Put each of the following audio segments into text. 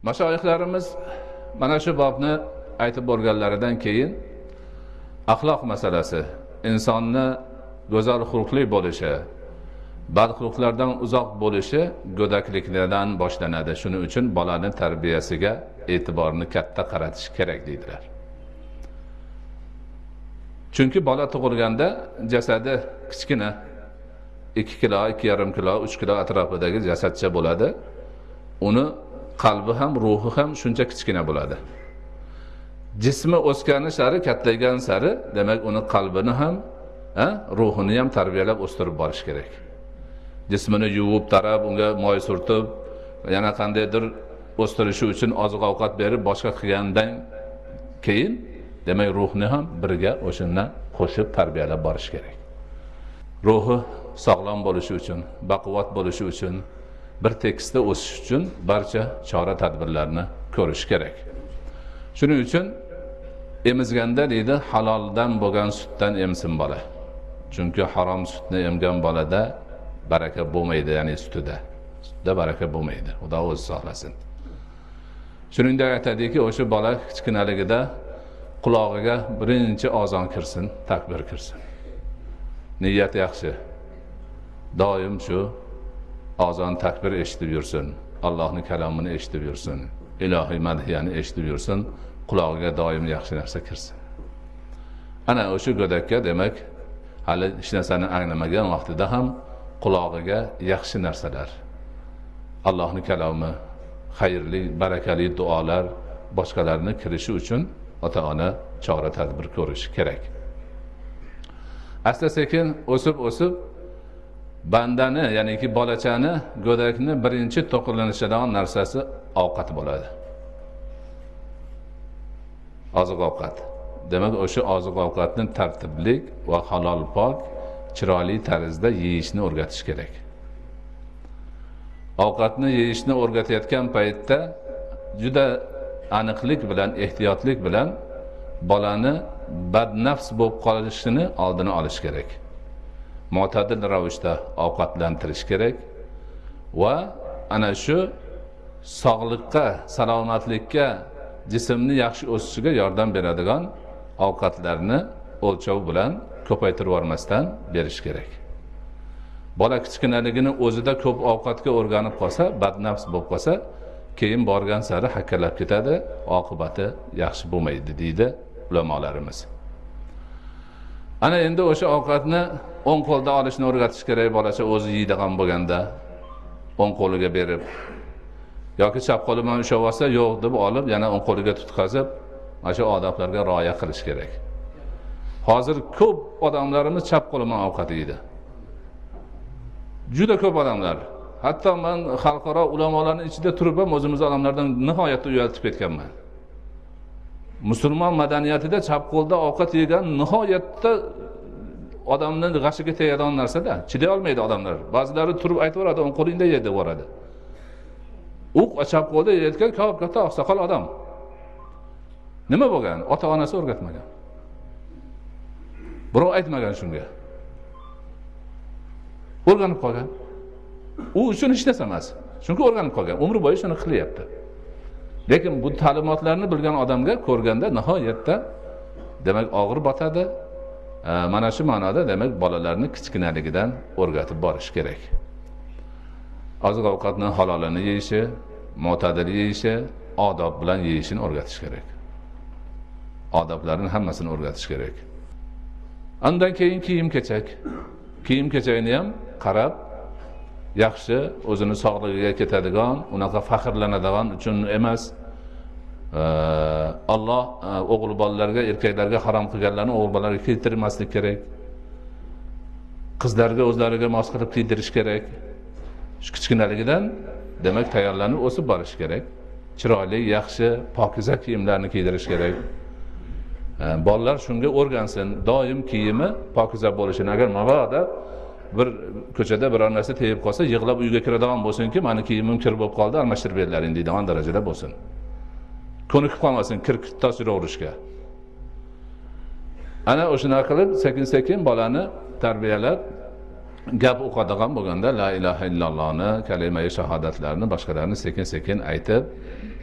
Mashoyixlarimiz mana shu bobni aytib bo'lganlaridan keyin axloq masalasi, insonni go'zal xulqli bo'lishi, badxulqlardan uzoq bo'lishi go'daklikdan boshlanadi. Shuning uchun bolani tarbiyasiga e'tiborni katta qaratish kerak deydilar. Chunki bola tug'ilganda jasadi kichkina 2 kilo, 2,5 kilo, 3 kilo atrofidagi jasadcha bo'ladi. Uni qalbi ham, ruhi ham shuncha kichkina bo'ladi. Jismi o'sgani sari, kattaygan sari, demak uni qalbini ham, ruhini ham tarbiyalab o'stirib borish kerak. Jismini yuvib, tarab, unga moy surtib, yana qandaydir o'stirishi uchun oziq-ovqat berib, boshqa qilgandan keyin demak ruhni ham birga o'shandan qo'shib tarbiyalab borish kerak. Ruhi sog'lom bo'lishi uchun, baquvvat bo'lishi uchun, bir tekisda o'sish uchun barcha chora-tadbirlarni ko'rish kerak. Shuning uchun emizganda deydi, haloldan bo'lgan sutdan emsin bola. Chunki harom sutni emgan bolada baraka bo'lmaydi, ya'ni sutida baraka bo'lmaydi. Xudo o'zi saqlasin. Shuningdek aytadiki, o'sha bola kichkinaligida qulog'iga birinchi azon kirsin, takbir kirsin. Niyat yaxshi. Doim shu azon takbir eshitib yursin, Allohning kalomini eshitib yursin, ilohiy madhiyani eshitib yursin, qulog'iga doim yaxshi narsa kirsin. Ana o'sha go'dakka demak hali hech narsani anglamagan vaqtida ham qulog'iga yaxshi narsalar, Allohning kalomi, xayrli, barakali duolar, boshqalarni kirishi uchun ota-ona chora-tadbir ko'rishi kerak. Asta-sekin o'sib bandani, ya'niki bolachani, go'dakni birinchi to'qilinishadigan narsasi ovqat bo'ladi. Oziq-ovqat. Demak, o'sha oziq-ovqatni tartibli va halol pok, chiroyli tarzda yeyishni o'rgatish kerak. Ovqatni yeyishni o'rgatayotgan paytda juda aniqlik bilan, ehtiyotlik bilan bolani badnafs bo'lib qolishini oldini olish kerak. Mo'tadil ravishda ovqatlantirish kerak va ana shu sog'likka, salomatlikka, jismni yaxshi o'sishiga yordam beradigan ovqatlarni o'lchov bilan ko'paytirib yormasdan berish kerak. Bola kichkinaligini o'zida ko'p ovqatga o'rganib qolsa, badnafs bo'lib qolsa, keyin borgan sari hakkalab ketadi, oqibati yaxshi bo'lmaydi deydi ulamolarimiz. Ana endi o'sha ovqatni o'ng qo'lda olishni o'rgatish kerak, bolacha o'zi yeydigan bo'lganda o'ng qo'liga berib, yoki chap qo'li bilan ushlab olsa, yo'q deb olib, yana o'ng qo'liga tutqazib, mana shu odoblarga rioya qilish kerak. Hozir ko'p odamlarimiz chap qo'li bilan ovqat yeydi. Juda ko'p odamlar. Hatto men xalqaro ulamolarning ichida turib ham o'zimiz odamlardan nihoyatda uyaltib ketganman. Musulmon madaniyatida chap qo'lda ovqat yegan nihoyatda odamning g'ashiga tegadigan narsa-da. Chiday olmaydi odamlar. Ba'zilari turib aytaveradi, o'ng qo'lingda ye deb boradi. U chap qo'lda yeyotgan katta oqsoqol odam. Nima bo'lgan? Ota-onasi o'rgatmagan. Birov aytmagan shunga. O'rganib qolgan. U uchun hech narsa emas. Chunki o'rganib qolgan. Umri bo'yi shuni qilyapti. Lekin bu ta'limotlarni bilgan odamga ko'rganda nihoyatda demak og'ir botadi. Mana shu ma'noda demak bolalarni kichkinaligidan o'rgatib borish kerak. Oziq-ovqatni halolini yeyishi, mo'tadil yeyishi, odob bilan yeyishini o'rgatish kerak. Odoblarning hammasini o'rgatish kerak. Undan keyin kiyim-kechak. Kiyim-kechakni ham qarab, yaxshi, o'zini sog'ligiga ketadigan, unaqa faxrlanadigan uchun emas. Alloh o'g'il bolalarga, erkaklarga harom qilganlarni o'g'il bolalarga keltirmaslik kerak. Qizlarga o'zlariga mos qilib kiydirish kerak. Shu kichkinaligidan demak tayyorlanib o'sib borish kerak. Chiroyli, yaxshi, pokiza kiyimlarni kiydirish kerak. Bolalar shunga o'rgansin, doim kiyimi pokiza bo'lishini. Agar mabodo bir ko'chada biror narsa tegib qolsa, yig'lab uyga kiradigan bo'lsin-ki, meni kiyimim kir bo'lib qoldi, almashtirib berlaring deydigan darajada bo'lsin. Ko'nikib qolmasin kirkitda suraverishga. Ana o'shuna qilib sekin-sekin bolani tarbiyalab, gap o'qadigan bo'lganda la ilaha illallohni, kalima-i shahodatlarni, boshqalarni sekin-sekin aytib,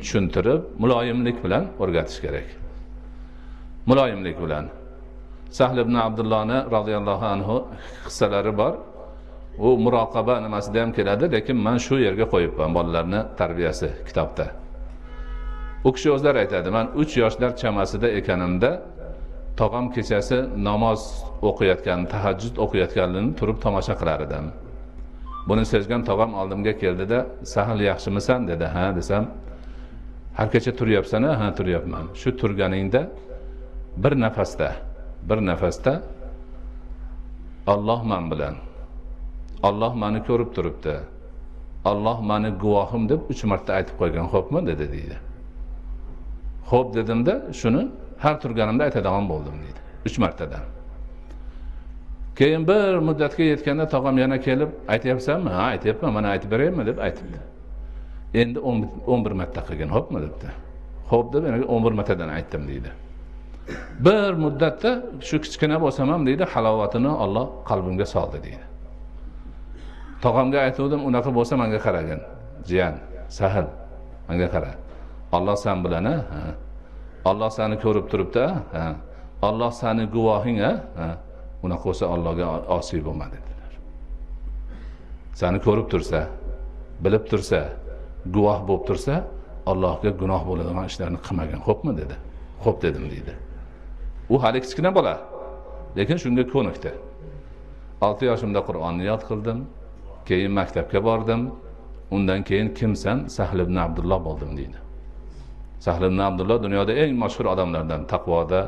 tushuntirib, muloyimlik bilan o'rgatish kerak. Muloyimlik bilan. Sahl ibn Abdullohni radhiyallohu anhu qissalari bor. U muroqaba nimasida ham keladi, lekin men shu yerga qo'yibman bolalarni tarbiyasi kitobda. U kishi o'zlari aytadi, men 3 yoshlar chamasida ekanimda tog'am kechasi namoz o'qiyotgan, tahajjud o'qiyotganligini turib tomosha qilar edim. Buni sezgan tog'am oldimga keldida, "Sahl yaxshimisan?" dedi. "Ha" desam, "Har kecha turyapsan?" "Ha, turyapman." Shu turganingda bir nafasda Alloh men bilan, Alloh meni ko'rib turibdi, Alloh meni guvohim deb 3 marta aytib qo'ygan, xo'pmi dedi deydi. Xo'p dedimda, shuni har turganimda aytadigan bo'ldim deydi. 3 martadan. Keyin bir muddatga yetganda tog'am yana kelib, "Aytyapsanmi?" "Ha, aytyapman, mana aytib beraymi?" deb aytibdi. Endi 11 marta qilgan, xo'pmi debdi. "Xo'p" deb yana 11 martadan aytdim deydi. Bir muddatda shu kichkina bo'lsam ham deydi, halovatini Alloh qalbimga soldi deydi. Tog'amga aytdim, unaqa bo'lsa menga qaragin. "Jiyan, Sahl, menga qara. Alloh sen bilan, ha? Alloh seni ko'rib turibdi, ha? Alloh seni guvohing, ha? Unaqa bo'lsa Allohga osiy bo'lma" dedilar. Seni ko'rib tursa, bilib tursa, guvoh bo'lib tursa, Allohga gunoh bo'ladigan ishlarni qilmagan, xo'pmi dedi. "Xo'p" dedim deydi. U hali kichkina bola, lekin shunga ko'nikdi. 6 yoshimda Qur'onni yod qildim, keyin maktabga bordim, undan keyin kimsan? Sahl ibn Abdulloh bo'ldim deydi. Sahl ibn Abdulloh dunyoda eng mashhur odamlardan, taqvoda,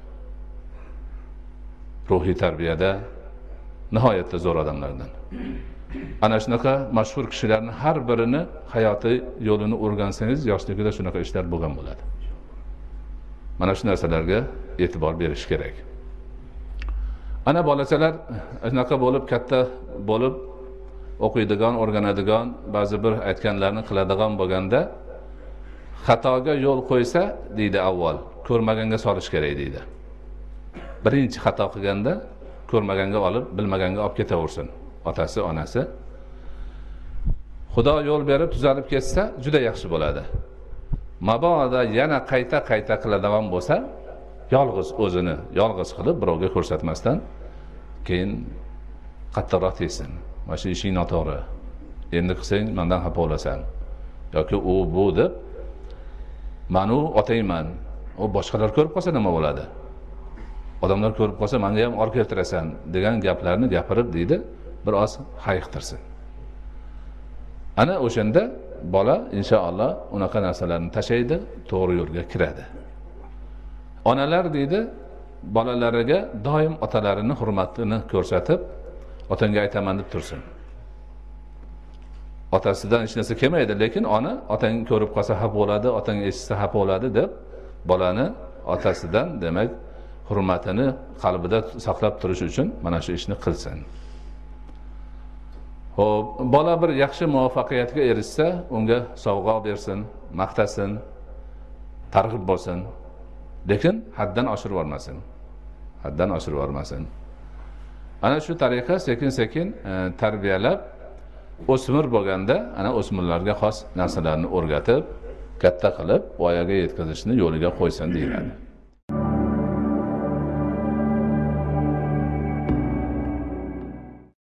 ruhiy tarbiyada nihoyatda zo'r odamlardan. Ana shunaqa mashhur kishilarning har birini hayoti yo'lini o'rgansangiz, yoshligida shunaqa ishlar bo'lgan bo'ladi. Mana shu narsalarga e'tibor berish kerak. Ana bolachalar shunaqa bo'lib, katta bo'lib, o'qiydigan, o'rganadigan, ba'zi bir aytganlarni qiladigan bo'lganda xatoga yo'l qo'ysa, deydi avval, ko'rmaganga solish kerak deydi. Birinchi xato qilganda ko'rmaganga olib, bilmaganga olib ketaversin otasi, onasi. Xudo yo'l berib tuzalib ketsa, juda yaxshi bo'ladi. Mabodo yana qayta qiladigan bo'lsa, yolg'iz o'zini yolg'iz qilib birovga ko'rsatmasdan keyin qattiqroq teysin. Mana shu ishing noto'g'ri. Endi qilsang mendan xafa bo'lasan. Yoki u bu deb "Men u otayman. U boshqalar ko'rib qolsa nima bo'ladi? Odamlar ko'rib qolsa menga ham olib keltirasan" degan gaplarni gapirib deydi, biroz hayiqtirsin. Ana o'shanda bola inshaalloh unaqa narsalarni tashlaydi, to'g'ri yo'lga kiradi. Onalar deydi, bolalariga doim otalarini hurmatini ko'rsatib, "Otangga aytaman" deb tursin. Otasidan hech narsa kelmaydi, lekin ona otang ko'rib qolsa xafa bo'ladi, otang eshitsa xafa bo'ladi deb bolani otasidan, demak, hurmatini qalbida saqlab turish uchun mana shu ishni qilsin. Xo'p, bola bir yaxshi muvaffaqiyatga erishsa, unga sovg'a bersin, maqtasin, targ'ib bo'lsin. Lekin haddan oshirib olmasin. Ana shu tariqa sekin-sekin tarbiyalab, o'smir bo'lganda, ana o'smirlarga xos narsalarni o'rgatib, katta qilib, voyaga yetkazishni yo'liga qo'ysin deyiladi.